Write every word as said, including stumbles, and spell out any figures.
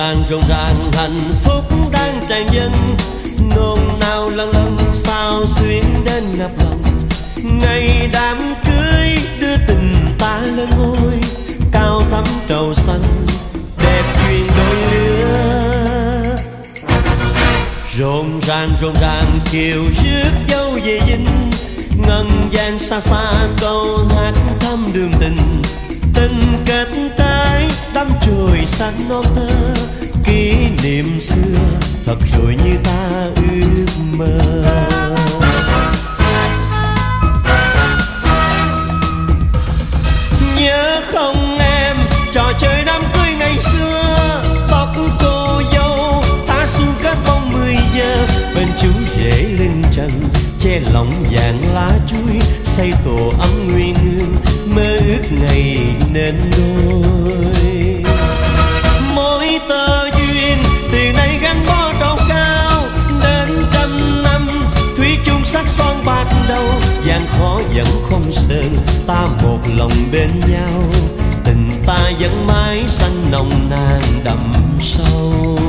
ràng rộn ràng hạnh phúc đang tràn dâng, nôn nao lân lân sao xuyến đến ngập lòng. Ngày đám cưới đưa tình ta lên ngôi, cao thắm trầu xanh đẹp duyên đôi lứa. Rộn ràng rộn ràng kiều rước dâu về dinh, ngân vang xa xa câu hát thăm đường tình. Tình kết trái đắm chồi xanh non thơ, kỷ niệm xưa thật rồi như ta ước mơ. Nhớ không em trò chơi đám cưới ngày xưa, tóc cô dâu thả xuống kết bóng mười giờ, bên chú rể lên trần che lòng vàng lá chuối, xây tổ ấm nguyên hương mơ ước ngày nên đôi. Mỗi tơ duyên từ nay gắn bó trầu cao, đến trăm năm thủy chung sắc son bạc đầu. Gian khó vẫn không sơn, ta một lòng bên nhau, tình ta vẫn mãi xanh nồng nàn đậm sâu.